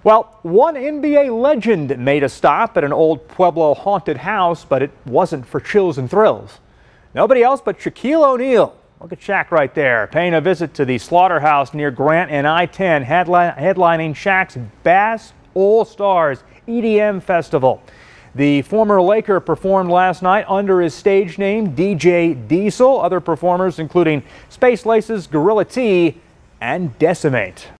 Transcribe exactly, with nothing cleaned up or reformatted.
Well, one N B A legend made a stop at an old Pueblo haunted house, but it wasn't for chills and thrills. Nobody else but Shaquille O'Neal. Look at Shaq right there, paying a visit to the Slaughterhouse near Grant and I ten, headline, headlining Shaq's Bass All-Stars E D M Festival. The former Laker performed last night under his stage name, D J Diesel. Other performers including Space Laces, Gorilla T, and Decimate.